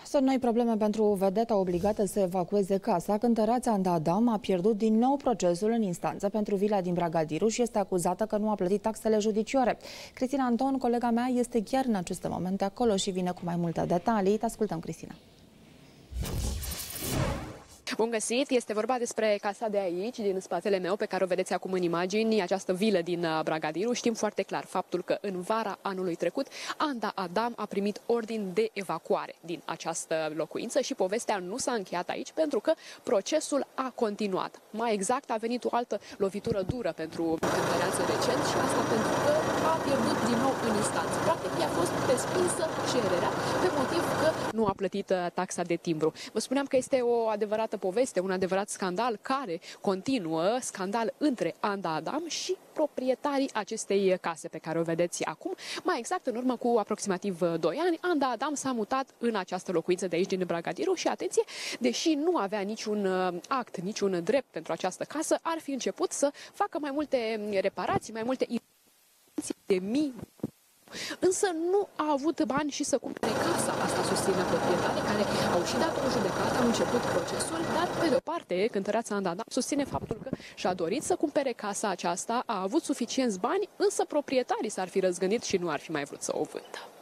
Sunt noi probleme pentru vedeta obligată să evacueze casa. Cântăreața Anda Adam a pierdut din nou procesul în instanță pentru vila din Bragadiru și este acuzată că nu a plătit taxele judiciare. Cristina Anton, colega mea, este chiar în aceste momente acolo și vine cu mai multe detalii. Te ascultăm, Cristina. Bun găsit! Este vorba despre casa de aici, din spatele meu, pe care o vedeți acum în imagini, această vilă din Bragadiru. Știm foarte clar faptul că în vara anului trecut Anda Adam a primit ordin de evacuare din această locuință și povestea nu s-a încheiat aici pentru că procesul a continuat. Mai exact, a venit o altă lovitură dură pentru cântăreață recent și asta pentru că a pierdut din nou în instanță. Practic, i-a fost respinsă cererea pe motiv că nu a plătit taxa de timbru. Vă spuneam că este o adevărată poveste, un adevărat scandal care continuă, scandal între Anda Adam și proprietarii acestei case pe care o vedeți acum. Mai exact, în urmă cu aproximativ 2 ani, Anda Adam s-a mutat în această locuință de aici din Bragadiru și, atenție, deși nu avea niciun act, niciun drept pentru această casă, ar fi început să facă mai multe reparații, mai multe investiții de mii. Însă nu a avut bani și să cumpere casa. Asta susține proprietarii care au și dat o judecată, au început procesul, dar pe de-o parte, cântăreața Anda Adam susține faptul că și-a dorit să cumpere casa aceasta, a avut suficienți bani, însă proprietarii s-ar fi răzgândit și nu ar fi mai vrut să o vândă.